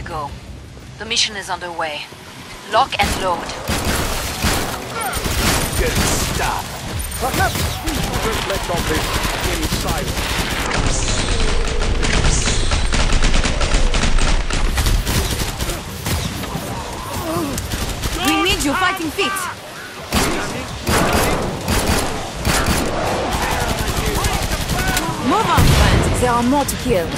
go. The mission is underway. Lock and load. Good stuff. Perhaps we should reflect on this in silence. We need you fighting fit. Move on, friend. There are more to kill.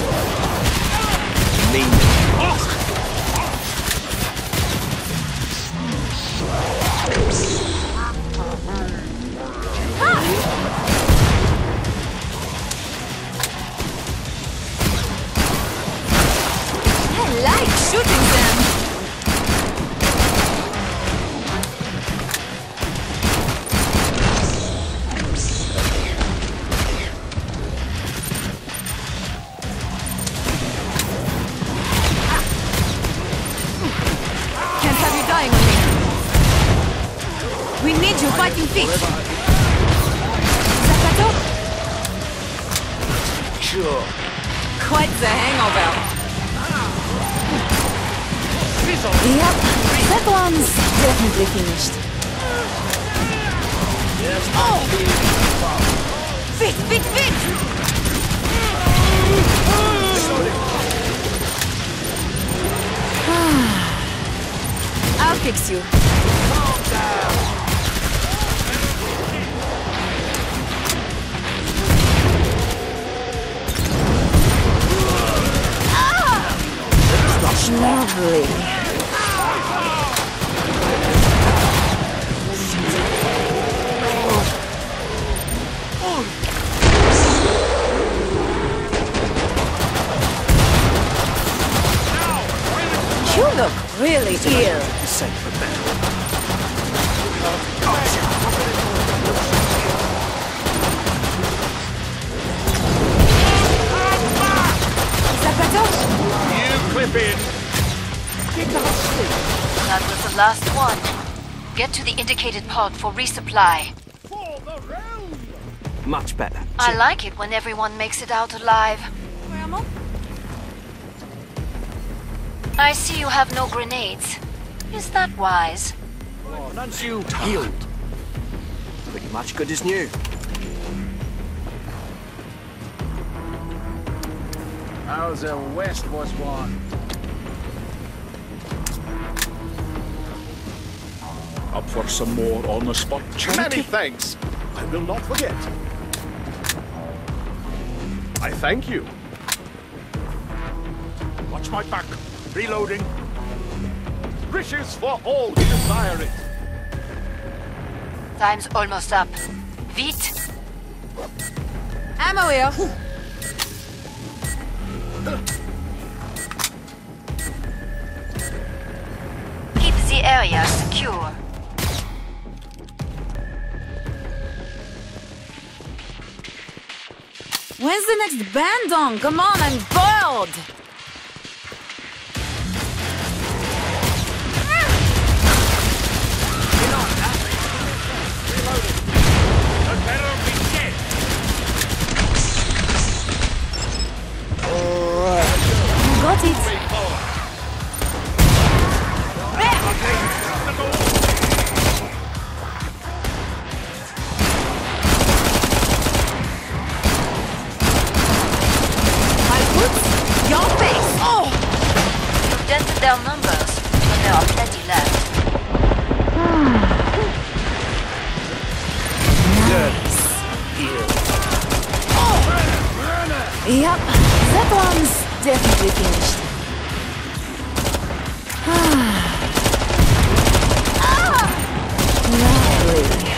I like shooting them. Can't have you dying on me. We need you fighting feet. Zakato? Sure. Quite the hangover. Yep, that one's definitely finished. Oh! Fit, fit, fit! I'll fix you. Calm down. Lovely. You look really ill. Sent for better. Zakato? You clip in. That was the last one. Get to the indicated pod for resupply. Much better. I like it when everyone makes it out alive. I see you have no grenades. Is that wise? Once you healed. Pretty much good as new. How's the West was won? Up for some more on-the-spot charity? Many thanks. I will not forget. I thank you. Watch my back. Reloading. Riches for all who desire it. Time's almost up. Vite! Ammo here. Keep the area secure. When's the next band on? Come on, I'm bored! You got it. My boots, your face. Oh! You've dented their numbers, but there are plenty left. Nice. Yep, that one's definitely finished. Lovely.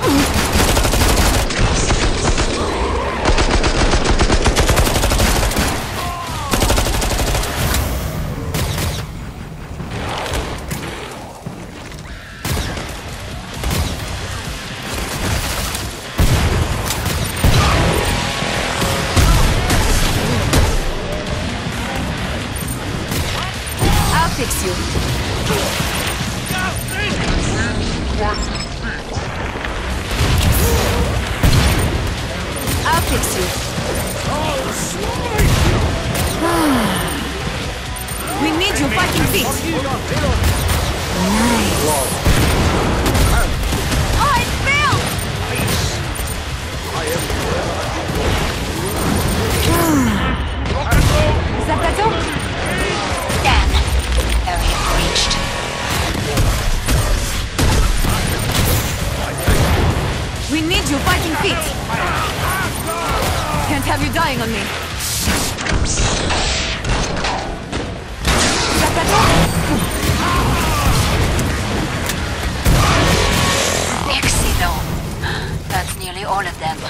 I'll fix you. I'll fix you. We need you. Fight fighting feet. Nice. Oh, it failed! Is that better? Damn. Area breached. We need you fighting feet. Can't have you dying on me. Is that better? Excellent. That's nearly all of them.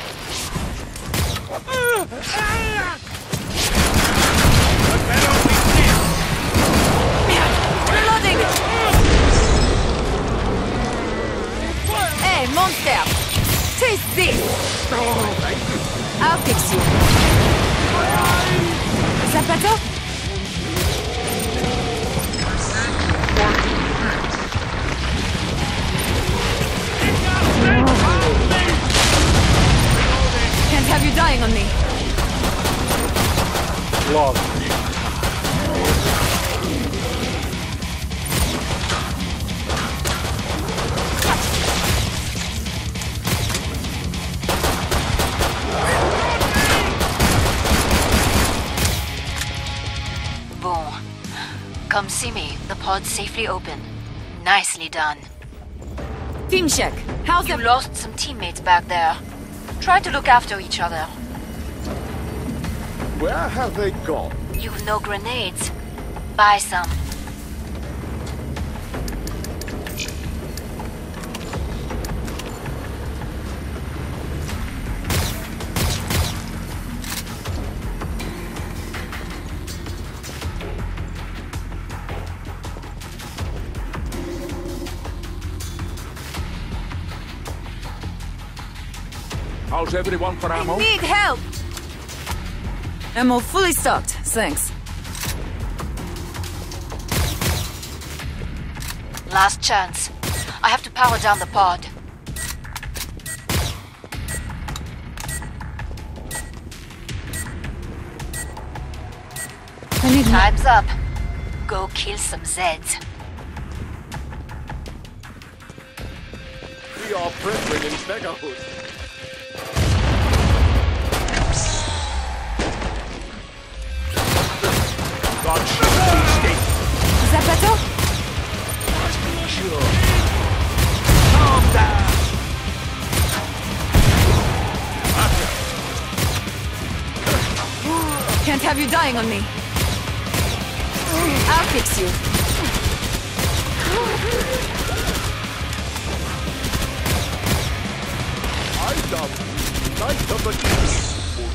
Reloading! Hey, monster! Taste this! I'll fix you. Is that better? Can't have you dying on me. Lost. Bon. Come see me. The pod's safely open. Nicely done. Team check. How's You the... lost some teammates back there. Try to look after each other. Where have they gone? You've no grenades. Buy some. How's everyone for ammo? I need help! Ammo fully stocked, thanks. Last chance. I have to power down the pod. I need help. Time's up. Go kill some Zeds. We are brethren in beggarhood. God shoot these gates. Is that better? Sure. Calm down. Can't have you dying on me. I'll fix you. I love Knight of the King.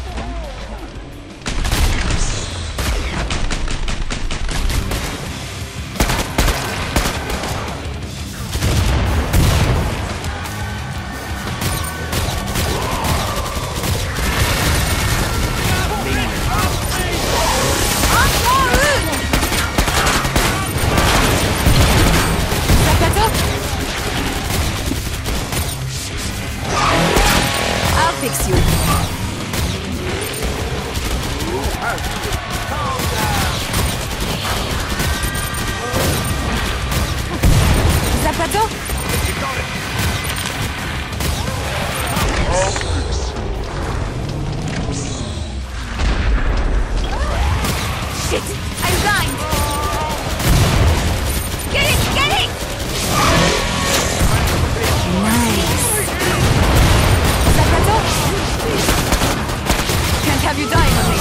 Is that better? I'll fix you. Is that better? Shit! I'm blind! Get it! Get it! Nice! Is that better? Can't have you dying on me.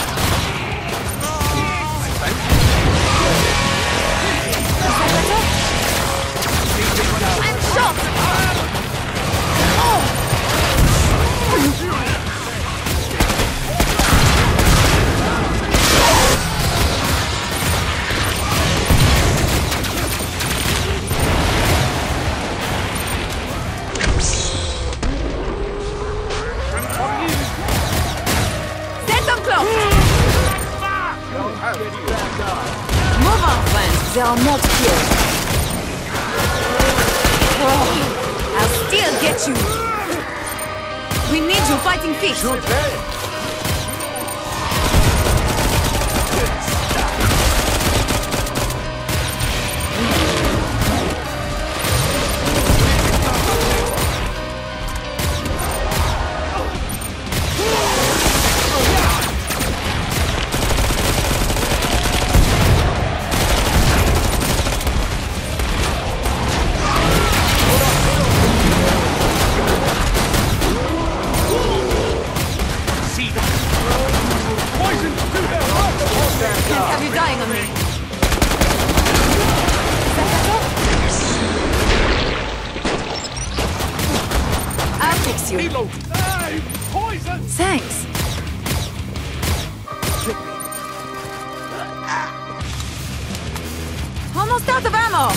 Is that better? I'm shot! Oh! Set them close! Move on, friends. There are more to kill. Oh, I'll still get you. We need you fighting feet. Reload! Hey! Poison! Thanks. Almost out of ammo.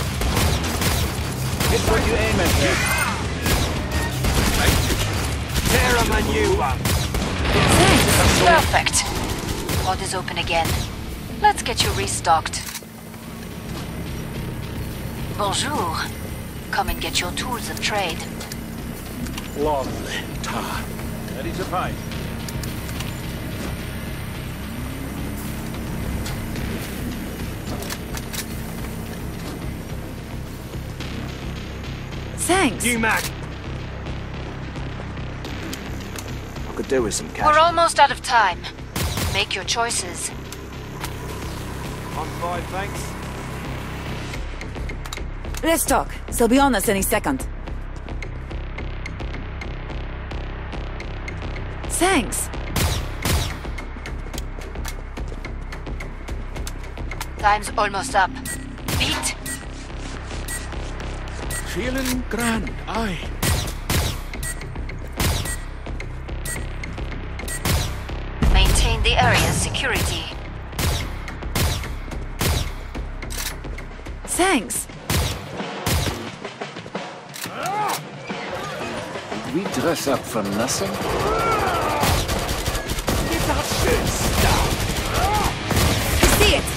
Hit what you aim at there. Tear him a new one! Thanks. Perfect. Pod is open again. Let's get you restocked. Bonjour. Come and get your tools of trade. Lovely. Tar. Ready to fight. Thanks. New mag! I could do with some cash. We're almost out of time. Make your choices. On fine, thanks. Let's talk. They'll be on us any second. Thanks. Time's almost up. Beat. Feeling grand, aye. Maintain the area's security. Thanks. We dress up for nothing? Get that shit down! I see it.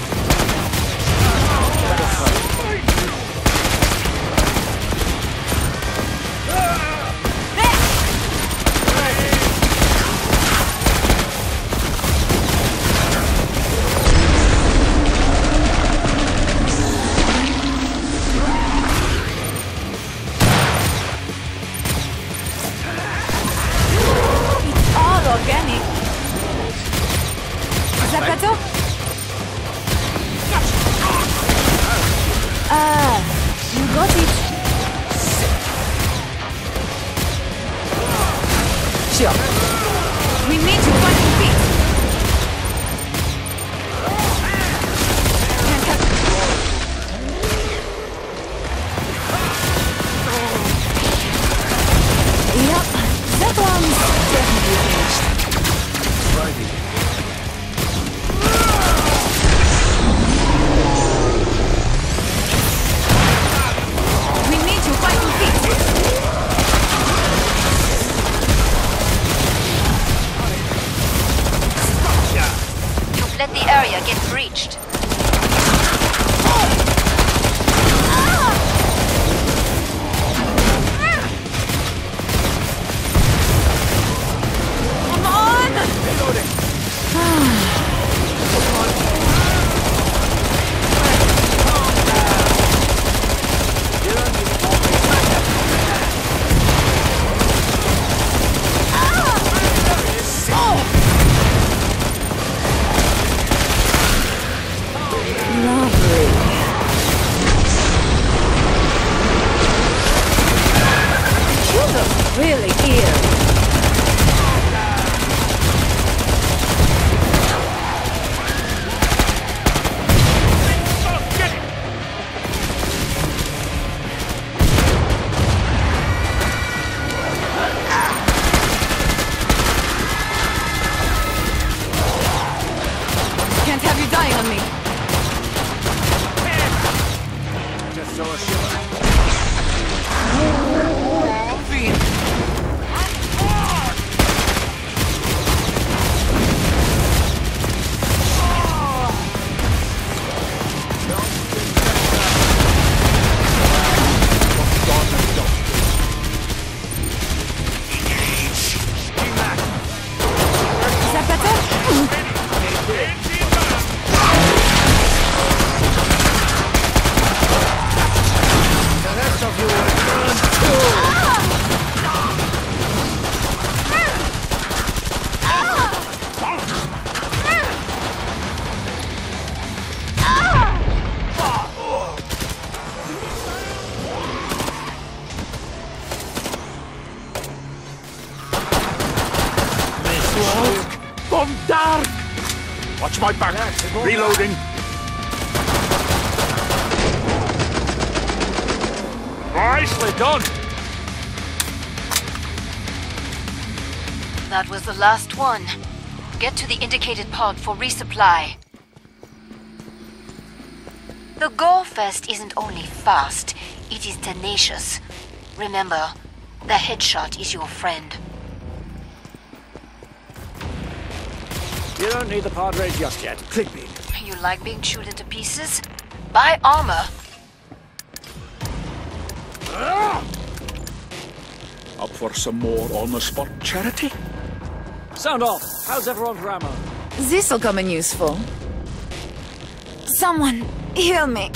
Organic. Is that better? You got it. Sure. We need to find your feet. Yep, that one's definitely finished. We need you fighting feet. You've let the area get breached. Come on! Lovely. You look really ill. Can't have you dying on me. Just so a shiver. Is that better? The rest of you will burn too! Gone dark! Watch my back! Reloading! Nicely done! That was the last one. Get to the indicated pod for resupply. The Gorefest isn't only fast, it is tenacious. Remember, the headshot is your friend. You don't need the Padre just yet. Click me. You like being chewed into pieces? Buy armor. Up for some more on-the-spot charity? Sound off. How's everyone's ammo? This'll come in useful. Someone, heal me.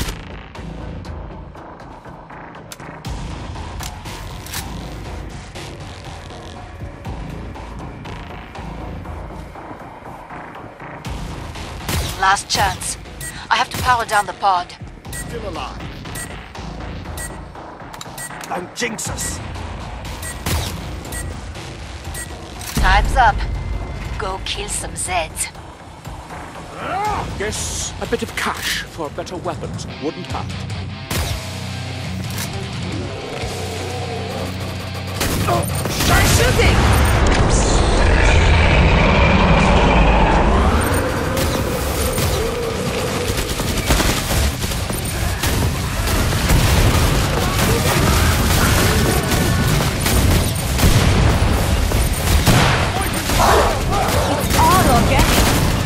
Last chance. I have to power down the pod. Still alive. Don't jinx us. Time's up. Go kill some Zeds. Guess a bit of cash for better weapons wouldn't hurt. Start shooting! It's all organic.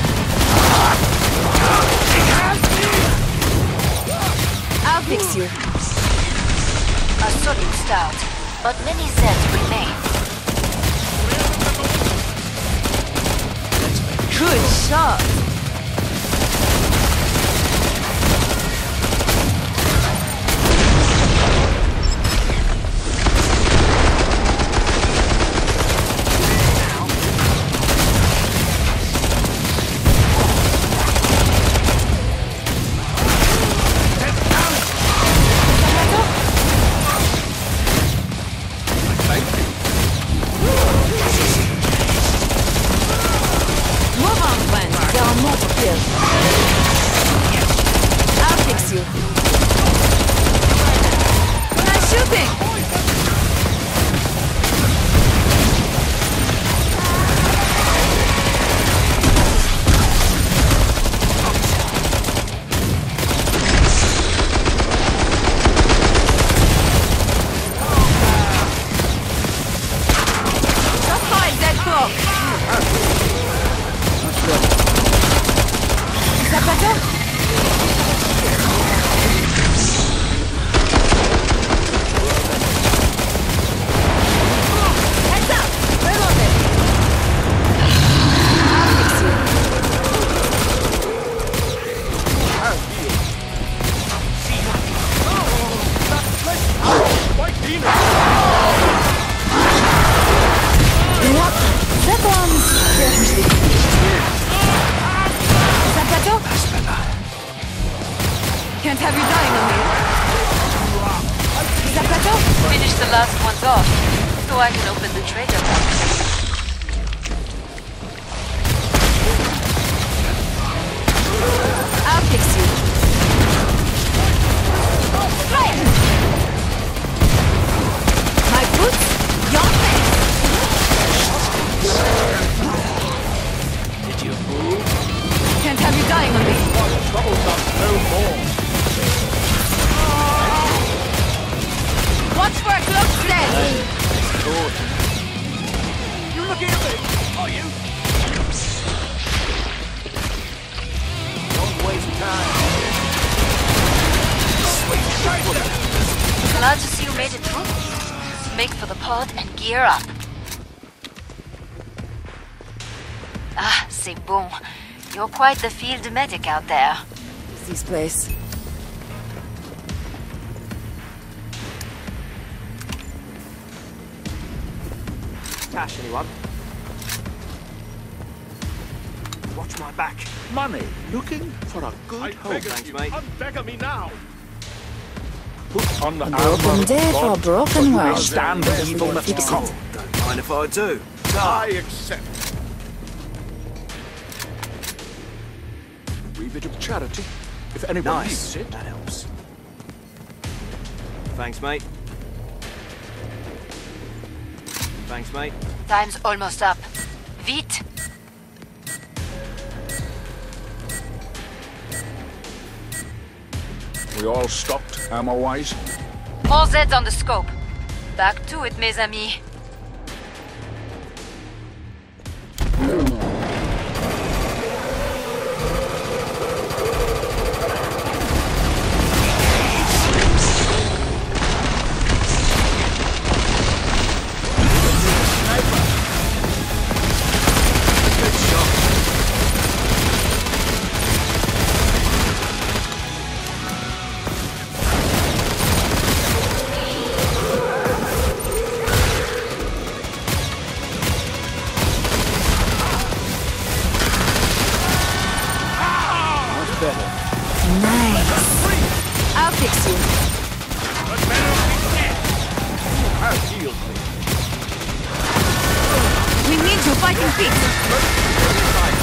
I'll fix you. A solid start, but many Zeds remain. Good shot. Move on, friends. There are more to kill. I'll fix you. Nice shooting! Just find that clock. Is that better? Heads up! Reload it! I'll fix you. What? That one's definitely. Is that better? Can't have you dying on me. Is that better? Finish the last ones off, so I can open the trader box. I'll fix you. Fire! My boots, your face. Did you move? Can't have you dying on me. Trouble comes no more. Watch for a close sledge. You looking at me? Are you? Don't waste time. Glad to see you made it through. Make for the pod and gear up. Ah, c'est bon. You're quite the field medic out there. What's this place? Cash, anyone? Watch my back. Money. Looking for a good I home. beg of Thanks, you, mate. unbeggar me now. Put on the A broken armor of day for a God, broken so you may world. stand the evil that's to come. Don't mind if I do. I accept. A wee bit of charity, if anyone Nice. needs it. That helps. Thanks, mate. Thanks, mate. Time's almost up. Vite! We all stocked, ammo-wise? More Zeds on the scope. Back to it, mes amis. I'll fix you. We need you fighting feet.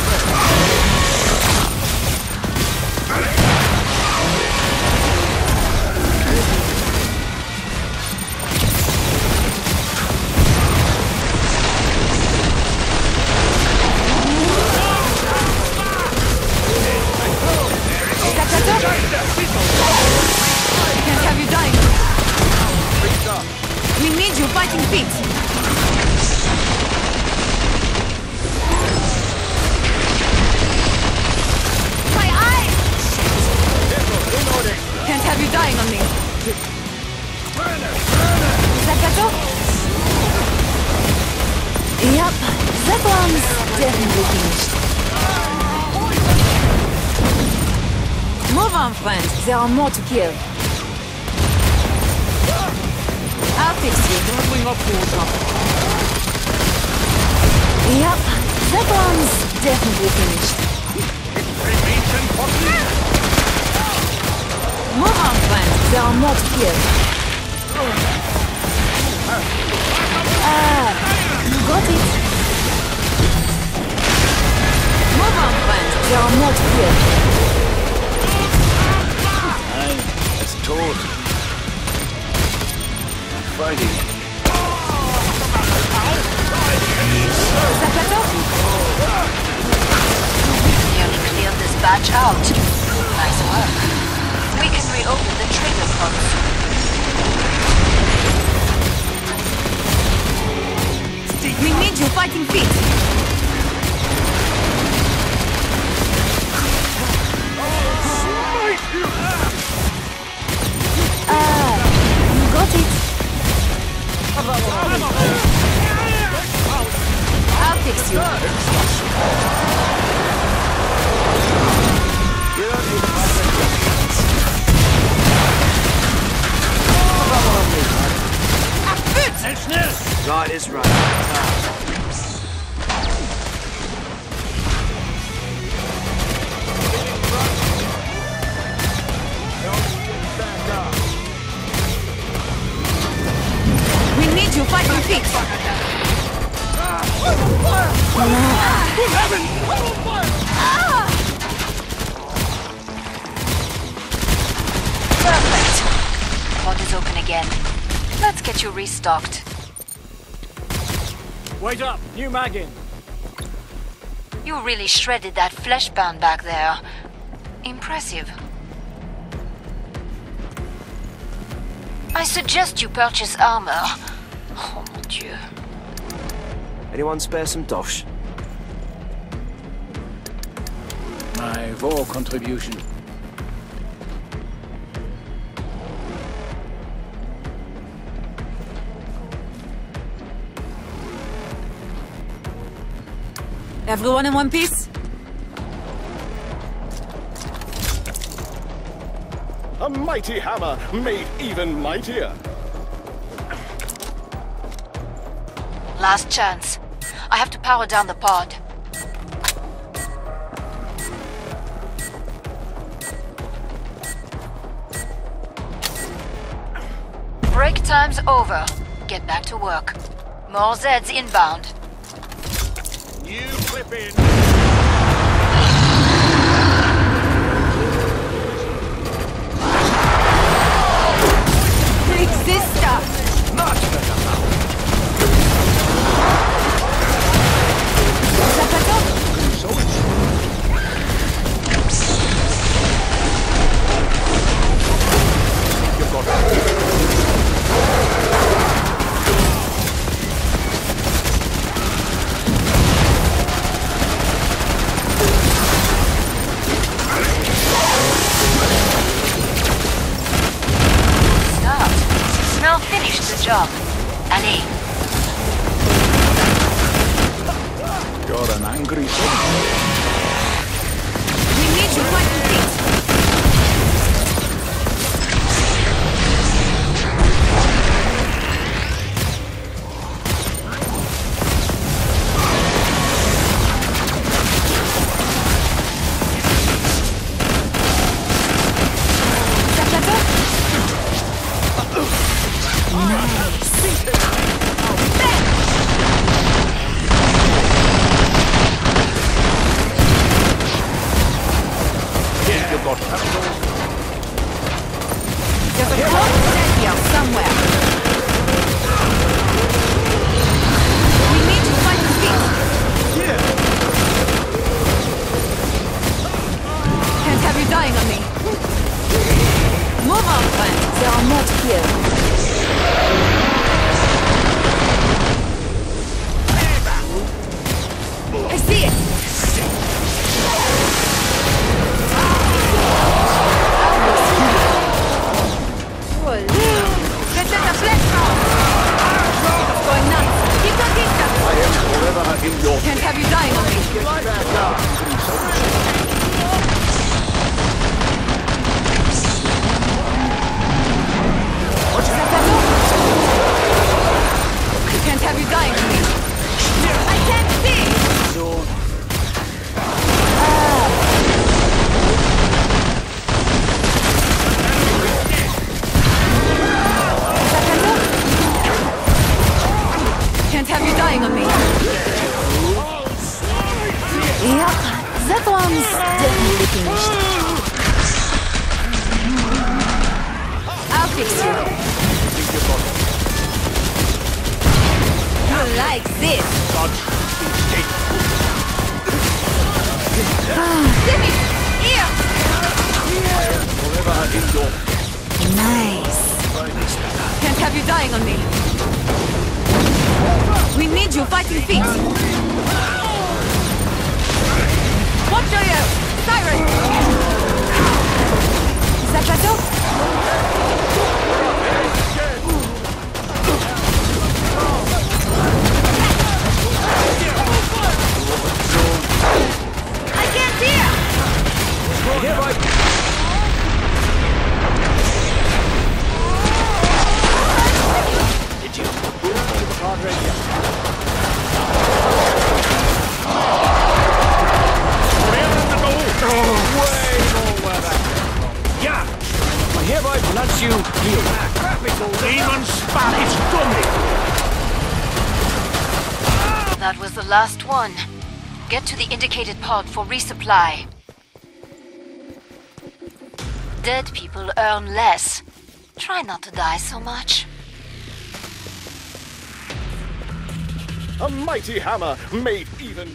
Can't have you dying. We need you fighting feet. My eyes! Can't have you dying on me. Is that better? Yep, that one's definitely finished. Move on, friend. There are more to kill. I'll fix you. Yep, that one's definitely finished. Move on, friend. There are more to kill. You got it. Move on, friend. There are more to kill. It's Toad. Fighting. Is that better? Nearly cleared this batch out. Nice work. We can reopen the trigger pods. We need you fighting feet. You got it. I'll fix you. Right is right. We need you fighting feet. Perfect. Pod is open again. Let's get you restocked. Wait up, new mag in. You really shredded that flesh bound back there. Impressive. I suggest you purchase armor. Oh mon Dieu. Anyone spare some dosh? My war contribution. Everyone in one piece? A mighty hammer made even mightier. Last chance. I have to power down the pod. Break time's over. Get back to work. More Zeds inbound. New clip in. Take this stuff! Much better. job. Allez. You're an angry soldier. We need you fighting feet. There's a close set here somewhere. We need to fight the feet. Can't have you dying on me. Move on, friend. There are more here. I see it. This is a flesh round. It's going nuts. Keep the distance. I am forever in your Can't have you dying on me. Can't have you dying on me. I can't see. Can't have you dying on me. Yep, that one's definitely finished. I'll fix you. You like this? Timmy! Here! forever in your Nice. Can't have you dying on me. We need you fighting feet. Watch your ear! Siren! Is that better? I can't hear! Did you? Radio. Yeah! I hereby pronounce you healed. Demon spat is dummy! That was the last one. Get to the indicated pod for resupply. Dead people earn less. Try not to die so much. A mighty hammer made even.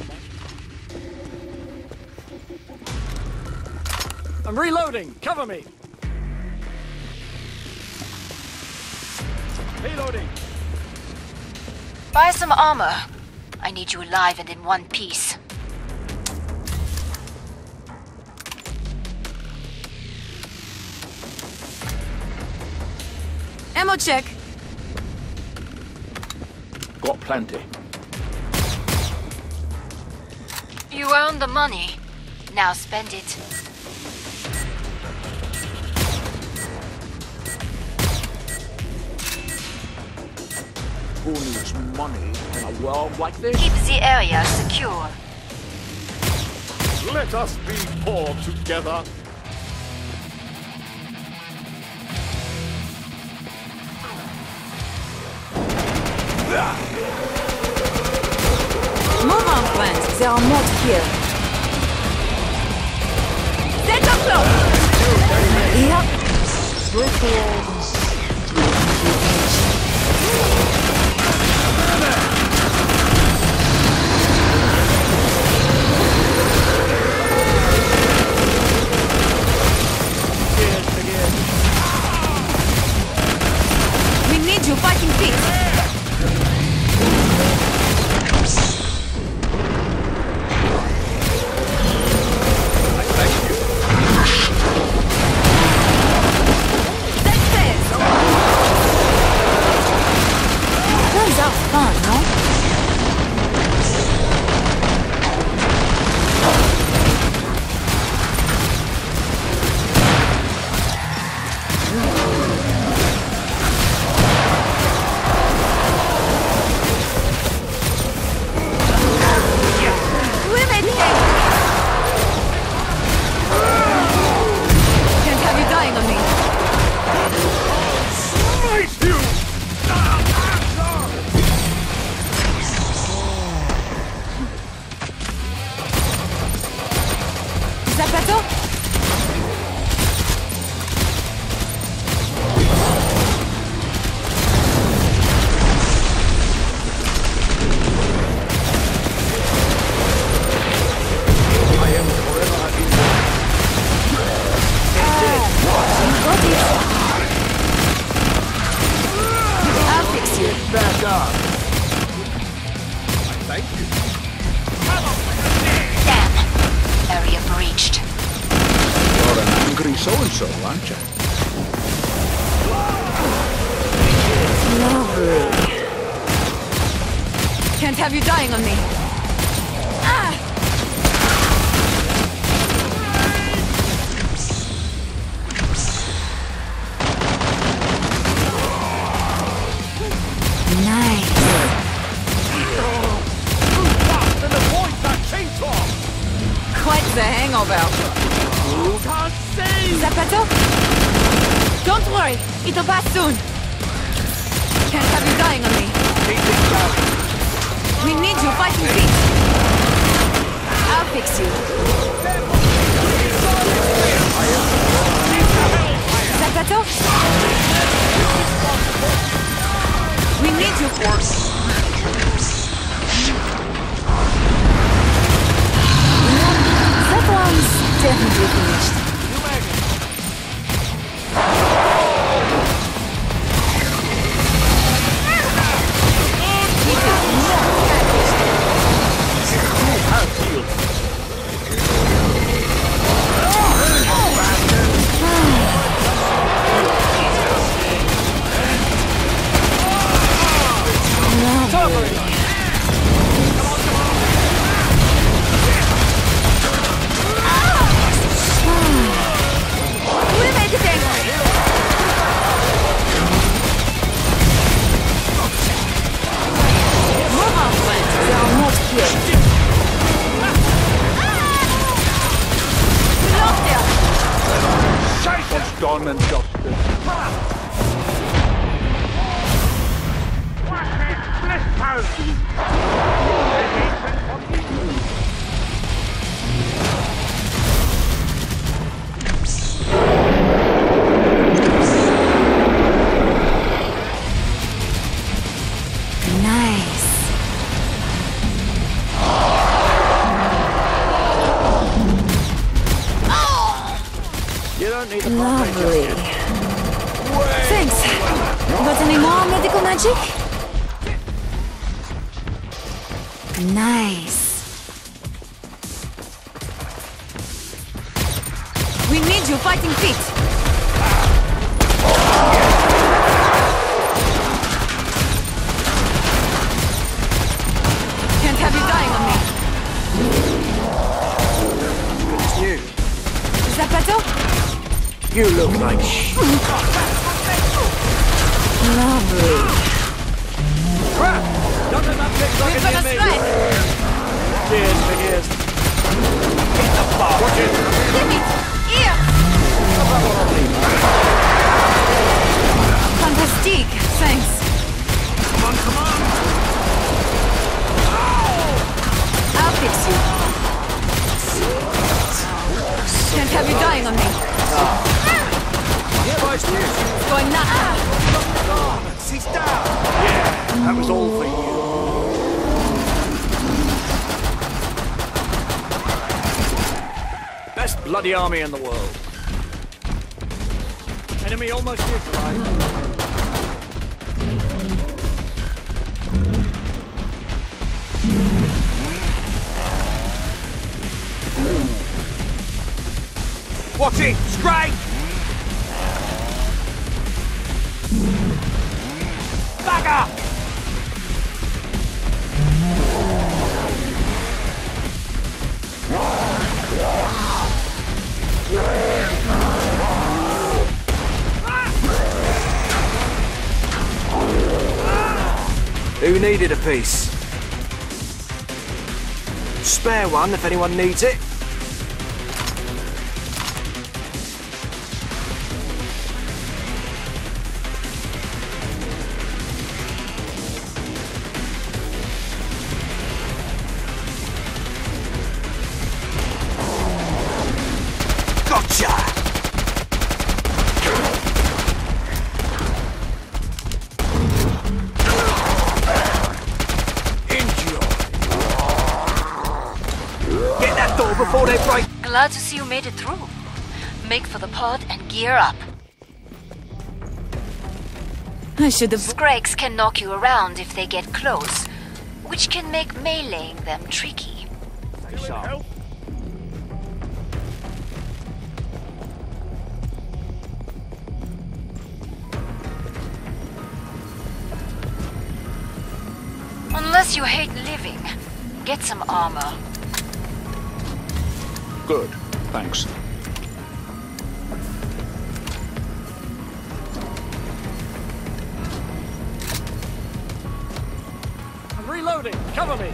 I'm reloading! Cover me! Reloading! Buy some armor. I need you alive and in one piece. Ammo check. Got plenty. You earned the money. Now spend it. Who needs money in a world like this? Keep the area secure. Let us be poor together. Move on, friends. There are more here. Set up close. Yep. We need you fighting peace. thank you. Damn! Area breached. You're an angry so-and-so, aren't you? Lovely. Can't have you dying on me. Ah! Nice. And avoid that chainsaw! Quite the hangover. Can't see! Zapato? Don't worry, it'll pass soon. Can't have you dying on me. Keep it going. We need you fighting feet. I'll fix you. Zapato? We need you. That one's definitely finished. We made the thing. Move on, friends. They are not here. Lock there. What's done and dusted. Nice. You don't need the Lovely. Thanks. Got any more medical magic? Nice. We need you fighting feet. Can't have you dying on me. It's you. Zapato? You look like sh**. Lovely. Crap! Don't let that pick We've got a strike. Cheers, big ears. Hit the bar. Watch it. Give it. Here. Fantastique. Thanks. Come on, come on. I'll fix you. Can't have you dying on me. Hereby news. Going nuts. He's down. Yeah, that was all for you. Best bloody army in the world. Enemy almost neutralized. Watch it! Straight! Back up! Who needed a piece? Spare one if anyone needs it. Gotcha! Get that door before they break. Glad to see you made it through. Make for the pod and gear up. I should have. Scrakes can knock you around if they get close. which can make meleeing them tricky. Help. Unless you hate living, get some armor. Good, thanks. I'm reloading. Cover me.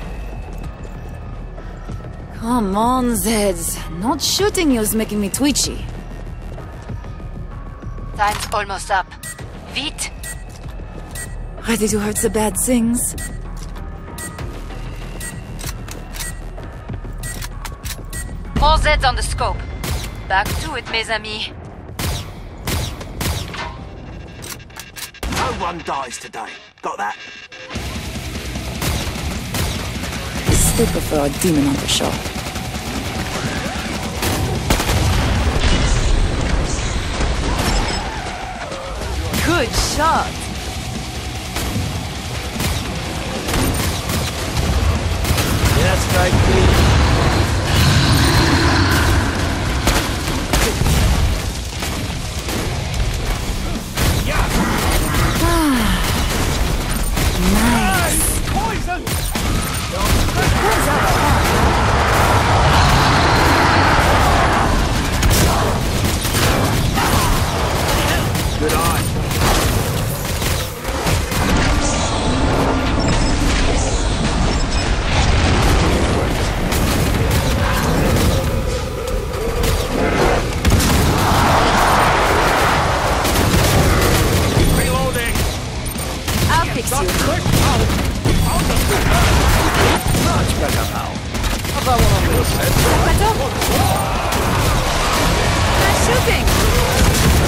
Come on, Zeds. Not shooting you's making me twitchy. Time's almost up. Vite! Ready to hurt the bad things? More Zeds on the scope. Back to it, mes amis. No one dies today. Got that? I still prefer a demon hunter shot. Good shot! Yeah, straight, please. Nice! Poison! Good eye. Reloading. I'll fix you. Much better now. Nice shooting!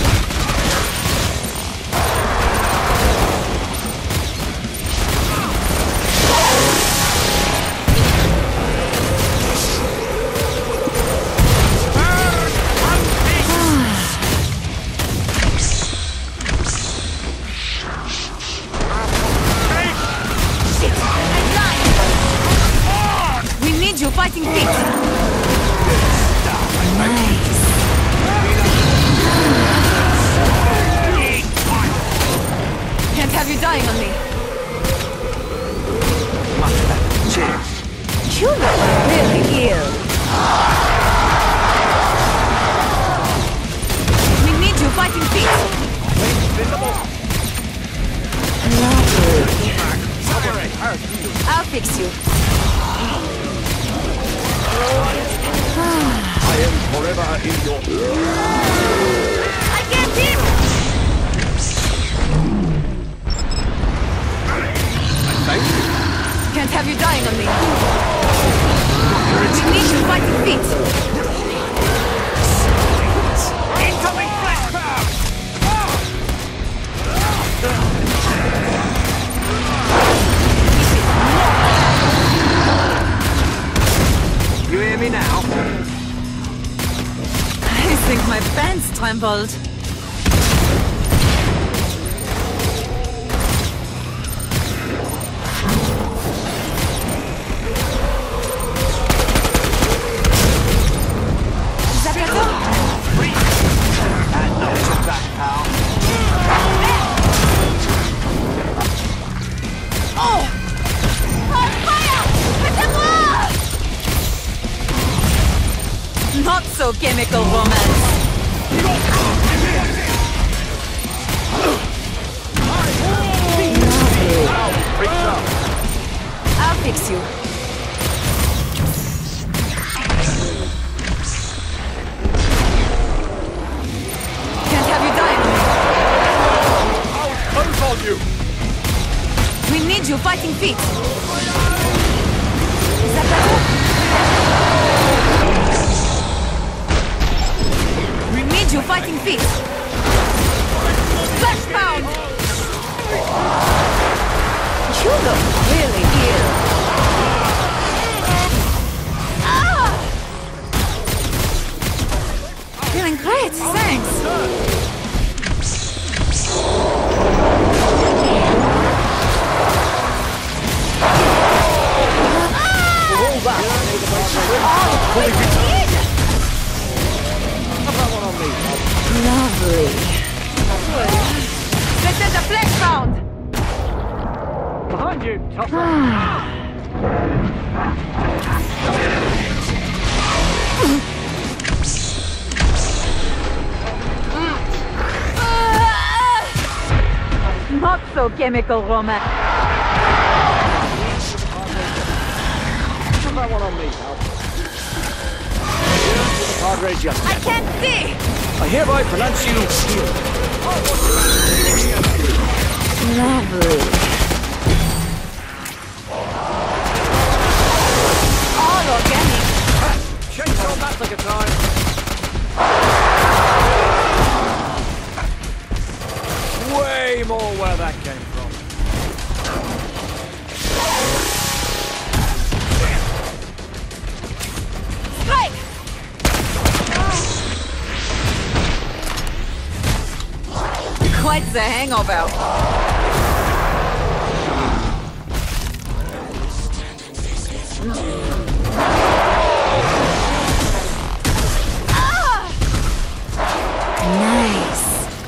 We need you fighting fit! Nice! Can't have you dying on me. Much better. Cheers. You look really ill. We need you fighting fit! Lovely. I'll fix you. I am forever in your... I get him! Thank you. Can't have you dying on me. We need you fighting fit. Incoming flashpound! You hear me now? I think my pants trembled. Is that better? And not to back, pal. Oh! On fire! Mettez-moi! Not so chemical romance. I'll fix you. Can't have you dying on me. I'll close on you! We need you fighting fit. Is that better? We need you fighting fit. Flashbound! You look really ill. Ah! Feeling great, thanks. How about one on me, pal? Lovely. This is a flesh pound. Behind you, Topper. Not so chemical romance. How about one on me, pal? Here's to the Padre Justice. I can't see. I hereby pronounce you healed. Lovely. All organic. Chainsaw Massacre time. Way more where that came from. Strike. Quite the hangover. Nice.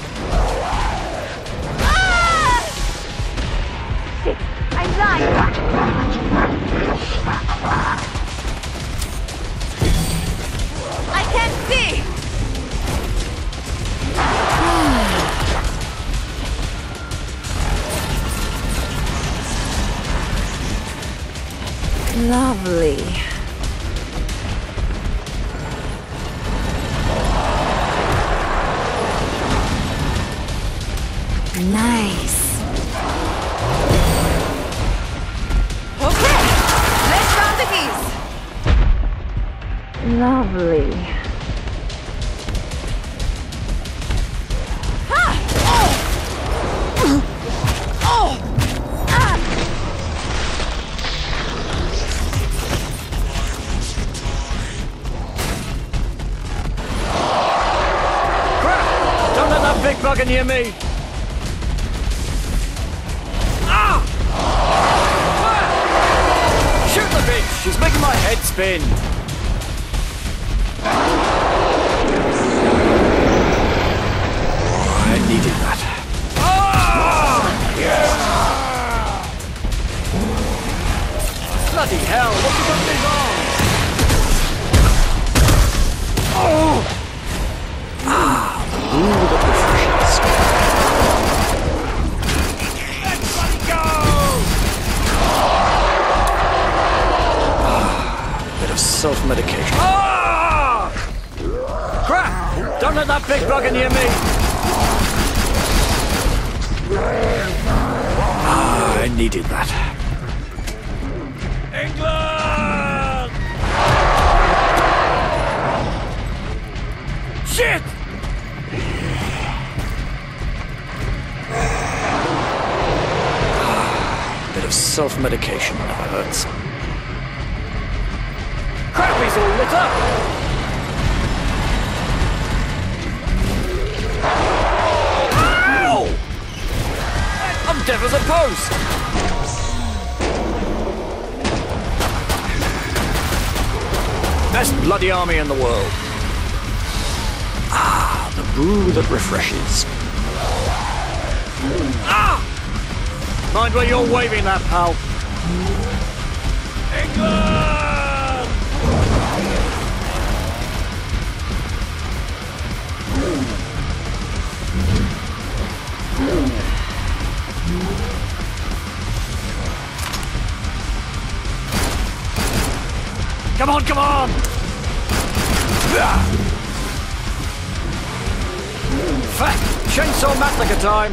Shit, I'm lying. I can't see. Lovely. Nice. Okay, let's count the keys. Lovely. Ah! Oh! Oh! Ah! Crap! Don't let that big bugger near me. Shoot the bitch! She's making my head spin! I needed that. Bloody hell, what's he got in his arms? Ooh, the refreshes. Let's bloody go! Bit of self-medication. Crap! Don't let that big bugger near me! I needed that. England! Shit! Bit of self-medication never hurts. Crap, he's all lit up! Ow! I'm deaf as a post! Best bloody army in the world. Ah, the brew that refreshes. Ah! Mind where you're waving that, pal. England! Come on, come on! Fat chainsaw massacre time!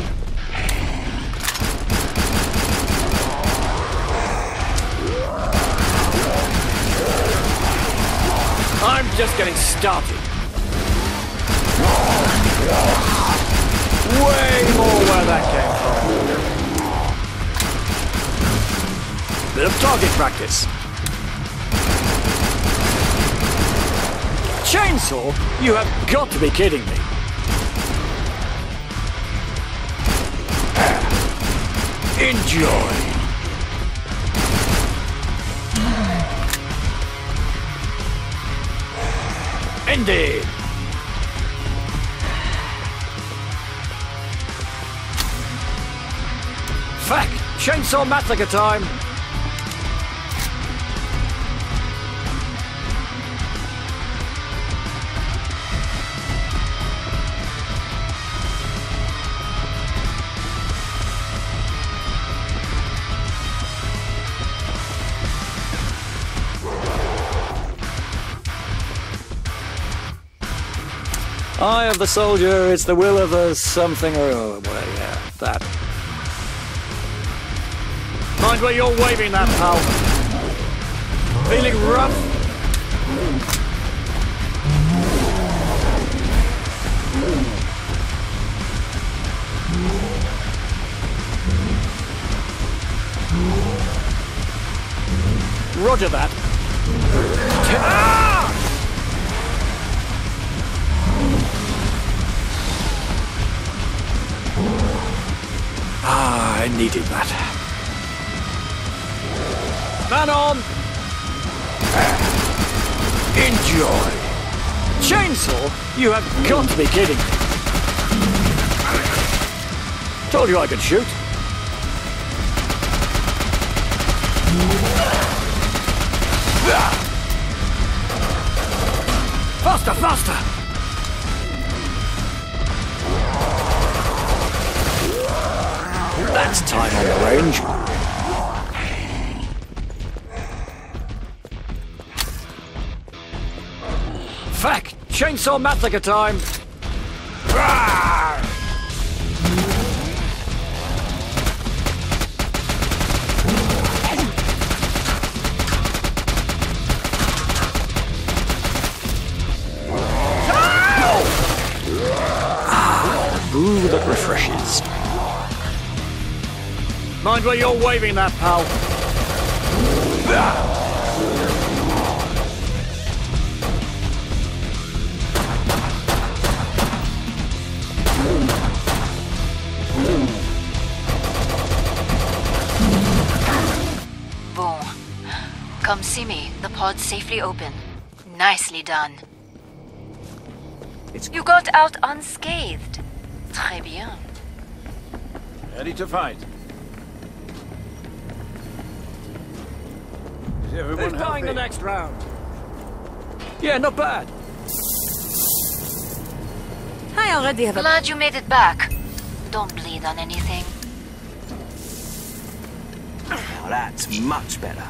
I'm just getting started. Way more where that came from. Bit of target practice. Chainsaw? You have got to be kidding me. Enjoy. Indeed. Feck! Chainsaw massacre time! Eye of the soldier, it's the will of the something or well, yeah, that. Mind where you're waving that, pal. Feeling rough? Roger that. I needed that. Man on! Enjoy! Chainsaw? You have got to be kidding me. Told you I could shoot. Faster, faster! That's time on the range. Feck! Chainsaw massacre time! Rawr! Ooh, that refreshes. Mind where you're waving that, pal. Bon. Come see me. The pod's safely open. Nicely done. You got out unscathed. Très bien. Ready to fight. Is everyone Who's buying the happy? next round? Yeah, not bad. I already have a... Glad you made it back. Don't bleed on anything. Now that's much better.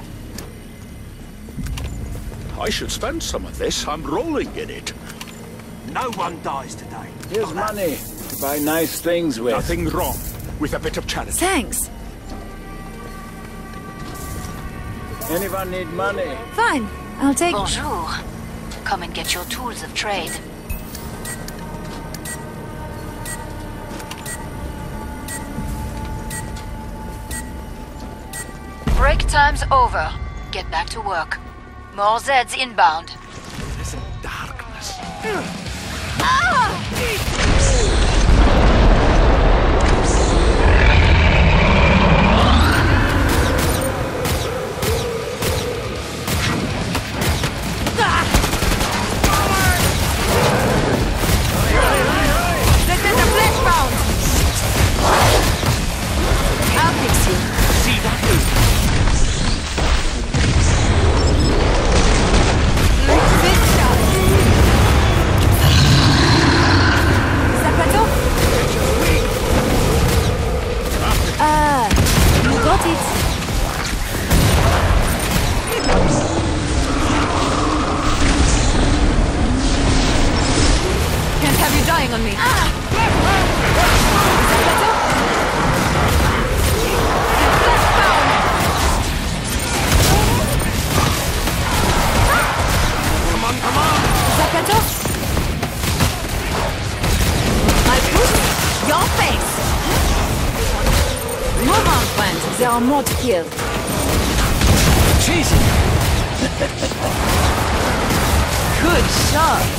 I should spend some of this. I'm rolling in it. No one dies today. Here's Not that. money to buy nice things with. Nothing wrong with a bit of charity. Thanks. Anyone need money? Fine. I'll take... Bonjour. Come and get your tools of trade. Break time's over. Get back to work. More Zeds inbound. There's a darkness. This is a flesh bound! I'll fix you. See that move? This shot. Zapato? You got it. Can't have you dying on me. Zapato? Flesh bound! Come on! Zapato? My push? Your face! Move on, friend. There are more to kill. Jesus! Good shot.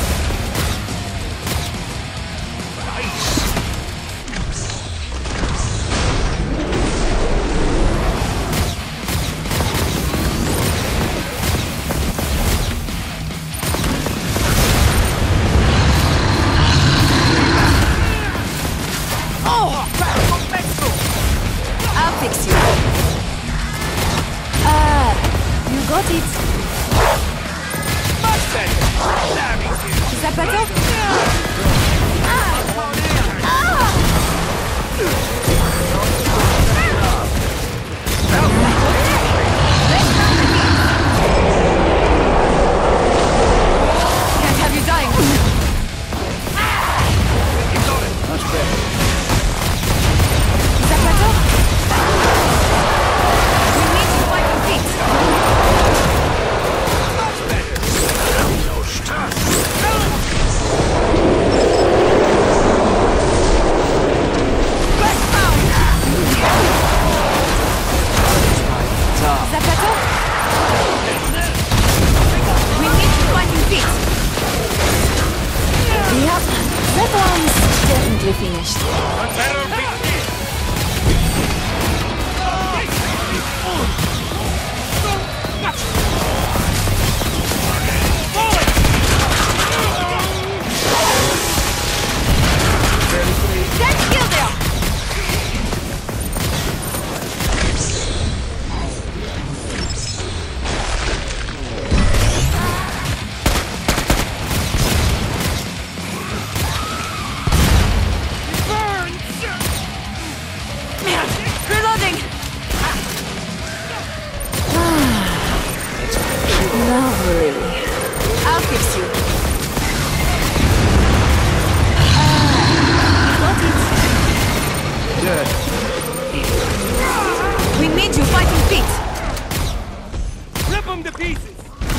seat. Is that better? Can't have you dying. Much better. Is that better? We need to fight on feet. Is that better? We need to fight on feet. Yep, that one's definitely finished. Stand still there! Reloading! Lovely. I'll fix you. Got it. Good. We need you fighting feet. Rip them to pieces!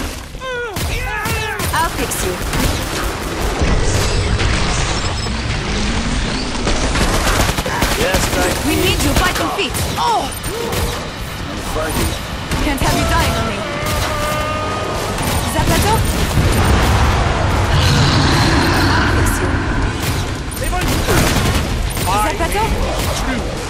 I'll fix you. Yes, thank We need you fighting feet. Oh! you. Can't have you dying on me. Is that better? I'll fix you. Is that better?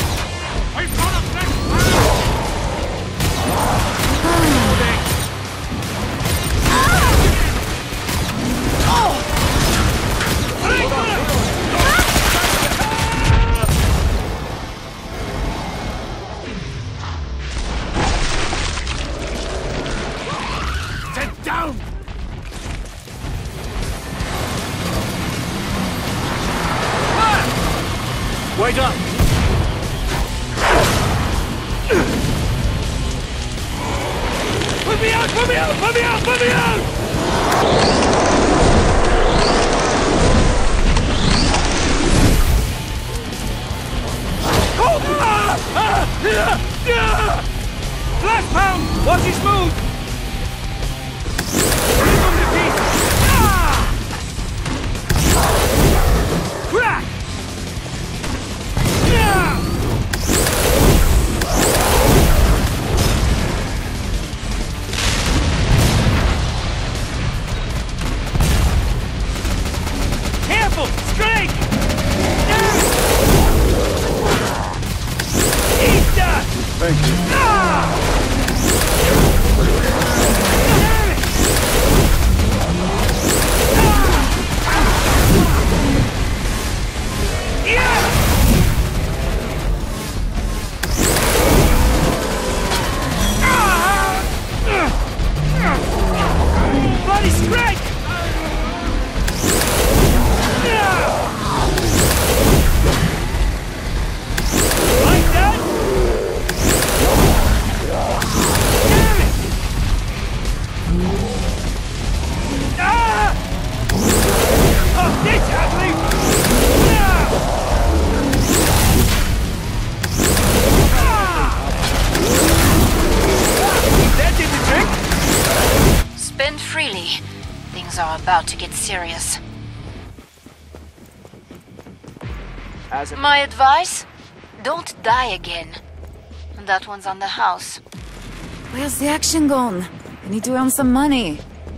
Sit down! Wait up! Put me out! Put me out! Put me out! Put me out! Flash pound! Watch his move! Rip him to pieces! Crack! Careful! Straight! Eat that! Thank you. Bloody strike! Like that? Damn it! Oh, ditch, athlete! That did the trick? Spend freely. Things are about to get serious. My advice? Don't die again. That one's on the house. Where's the action gone? I need to earn some money.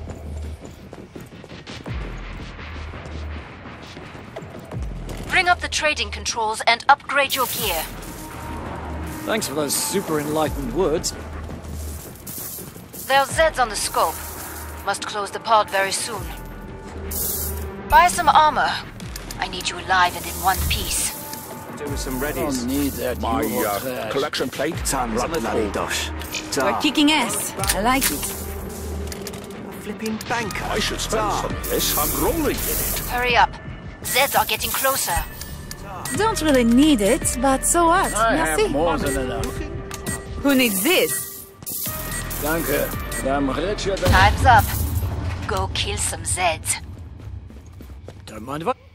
Bring up the trading controls and upgrade your gear. Thanks for those super enlightened words. There's Zeds on the scope. Must close the pod very soon. Buy some armor. I need you alive and in one piece. Do with some readies. Need that My collection plate. Tons Run of it bloody all. dosh. We're kicking ass. I like it. Flipping banker. I should spend some of this. I'm rolling in it. Hurry up. Zeds are getting closer. Don't really need it, but so what? I Merci. have more than enough. Who needs this? Danke. I'm richer than... Time's up. Go kill some Zeds. Don't mind if I...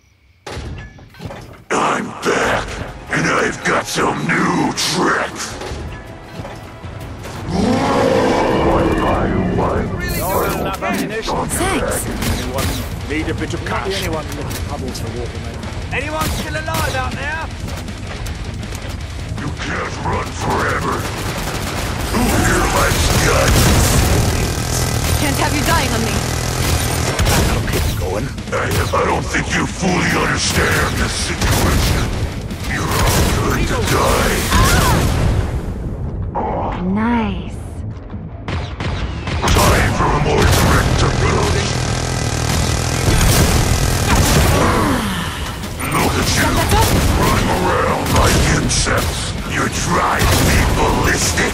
I'm back, and I've got some new tricks. Thanks. Anyone need a bit of cash? Anyone with bubbles for watermelon? Anyone still alive out there? You can't run forever. Who here likes guns? Can't have you dying on me. I'll keep going. I don't think you fully understand the situation. You're all going to die. Nice. Time for a more direct approach. Look at you, running around like insects. You're driving me ballistic.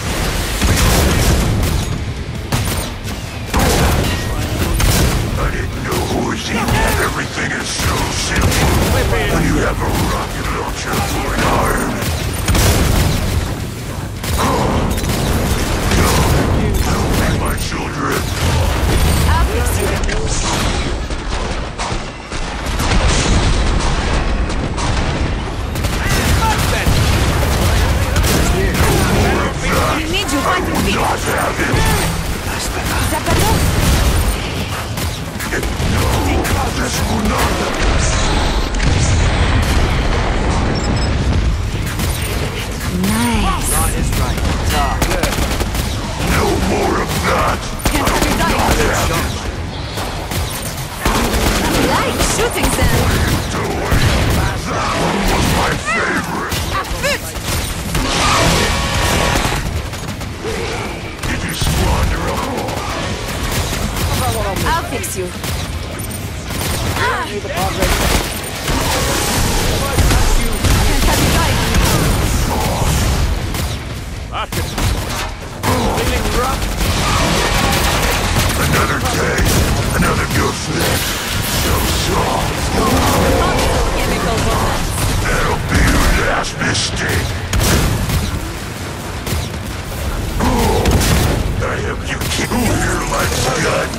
I didn't know who was in that. Everything is so simple. When you have a rocket launcher for an arm. Don't make my children. I'll fix you. We need you fighting me. Not have it. Zapato? This will not. Nice. Right is right. Good. No more of that. Can't have you dying. I like shooting them. That one was my favorite. Did you squander a whore? I'll fix you. Can't have you dying. Feeling rough? Another day, another gift. So soft. Chemical bullets. That'll be your last mistake. I have you kicked here like a gun.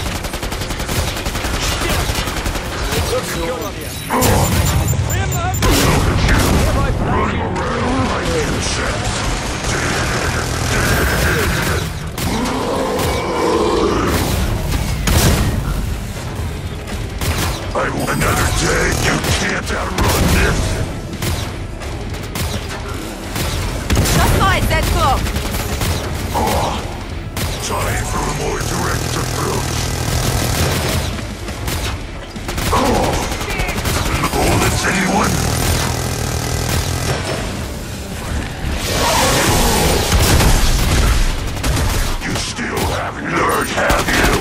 Running around like insects. I want another day. You can't outrun this. Just fight that clock. Time for a more direct approach. Bullets, anyone? You still haven't learned, have you?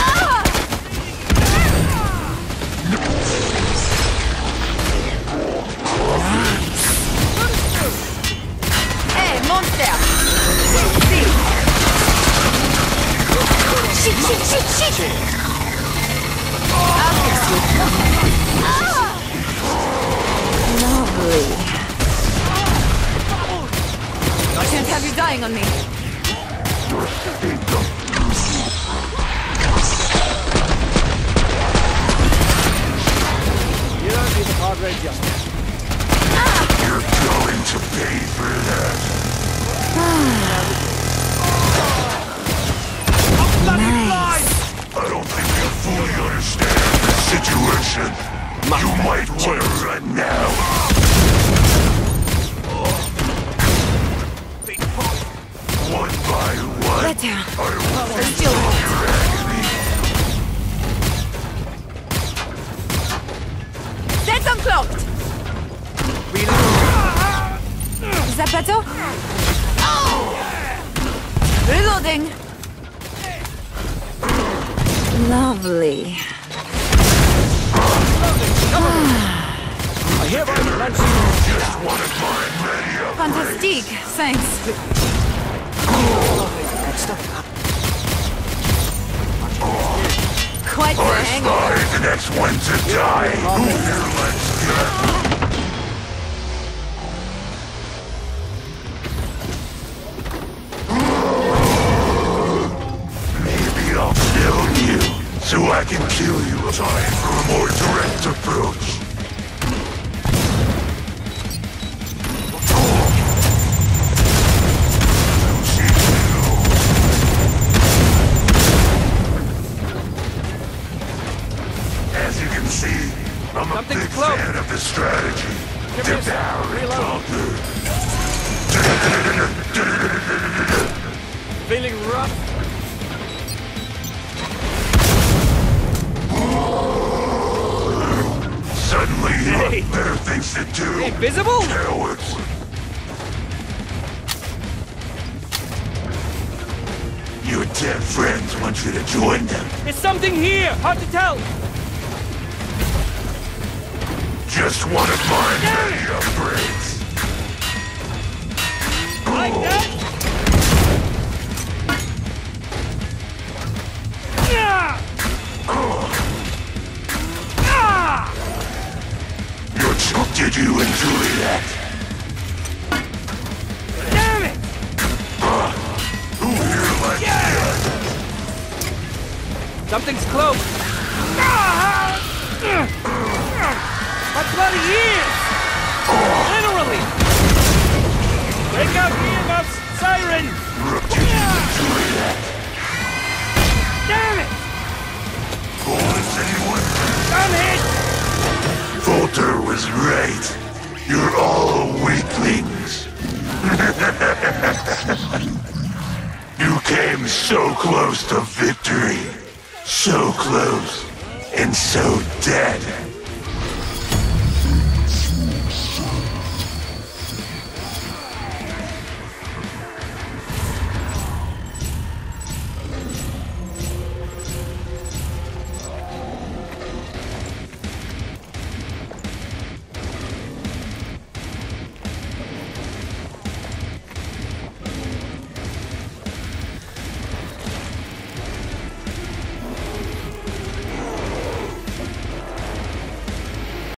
Hey, monster! Shit, shit, shit, shit! I'll fix you. Lovely. I can't have you dying on me. You don't need the hard rate just yet. You're going to pay for that. Nice. I don't think you fully understand the situation. You might want to run now. One by one, Better. I will Still. That's uncloaked. Zapato? Reloading. Lovely. I hereby renounce you. Just one of my many Fantastique. Thanks. Quite the I hangover. spy the next one to die. Who here likes death? Maybe I'll kill you, so I can kill you. Time for a more direct approach. As you can see, I'm a Something's big close. fan of the strategy. Give me a Devour and reload. conquer. Feeling rough? Suddenly, you Hey. have better things to do. Invisible? Cowards. Your dead friends want you to join them. There's something here! Hard to tell! Just one of my many upgrades. Like that? Yeah! Ah! Did you enjoy that? Damn it! Who here likes death? Something's close! Ah! My bloody ears! Literally! Break out earmuffs, siren! Did you enjoy that? Damn it! Is anyone? I'm hit! Volter was right. You're all weaklings. You came so close to victory. So close. And so dead.